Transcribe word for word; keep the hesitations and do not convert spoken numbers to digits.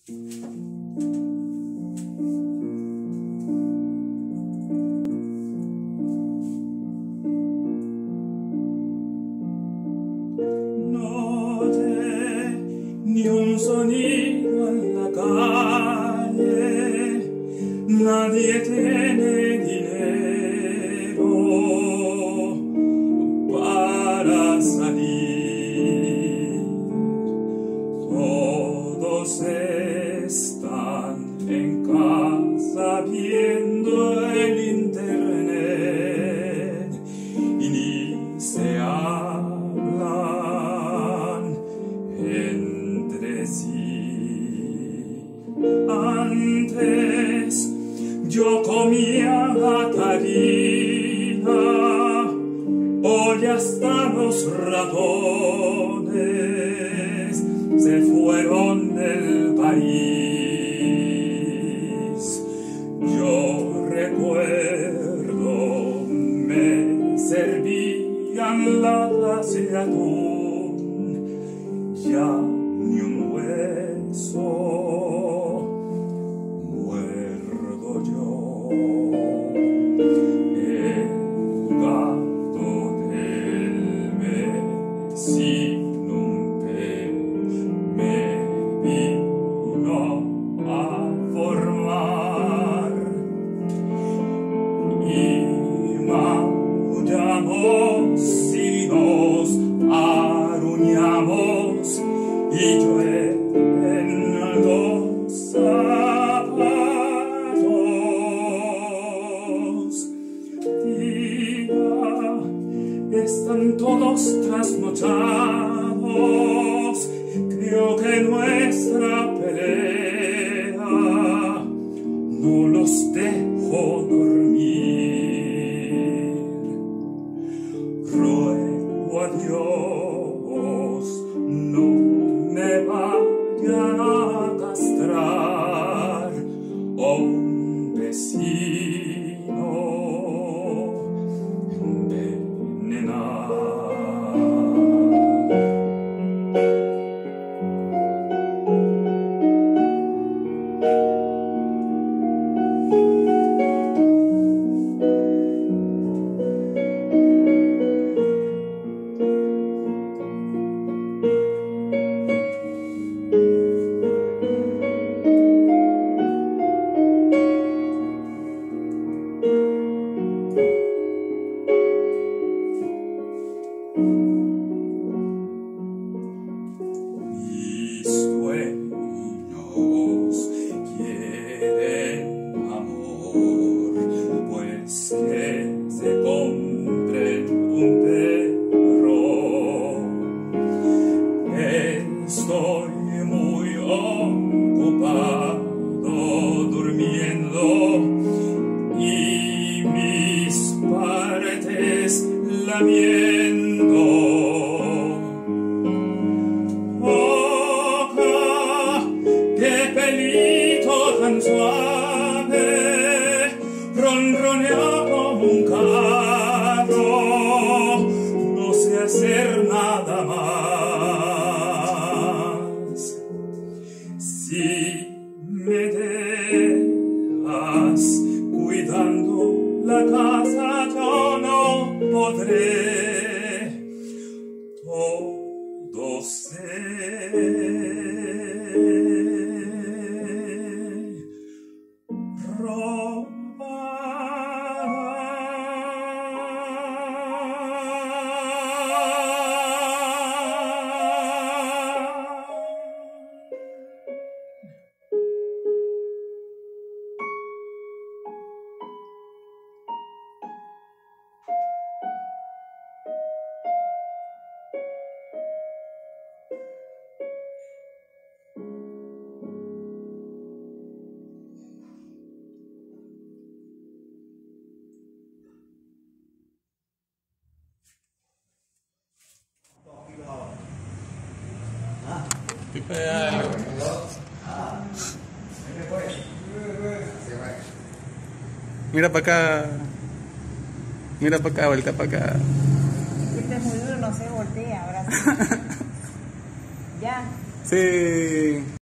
Noche, ni un sonido en la calle, nadie tiene dinero para salir. Todos están en casa viendo el internet y ni se hablan entre sí. Antes yo comía gatarina, hoy hasta los ratones se fueron del país. Yo recuerdo me servían latas de atún, ya ni un hueso muerdo yo. El gato del vecino me vino a formar y maullamos y nos aruñamos y yo en los zapatos. Tía, están todos trasnochados, creo que nuestra pelea no los dejó dormir. Ruego a Dios no me vayan a castrar o un vecino envenenar. Mis sueños quieren amor, pues que se compren un perro. Estoy muy ocupado durmiendo y mis partes lamiendo. Tan suave, ronronea como un carro, no sé hacer nada más. Si me dejas cuidando la casa, yo no podré. Todo sé. Mira para acá. Mira para acá, vuelta para acá. Este es muy duro, no se voltea, ahora sí. Ya. Sí.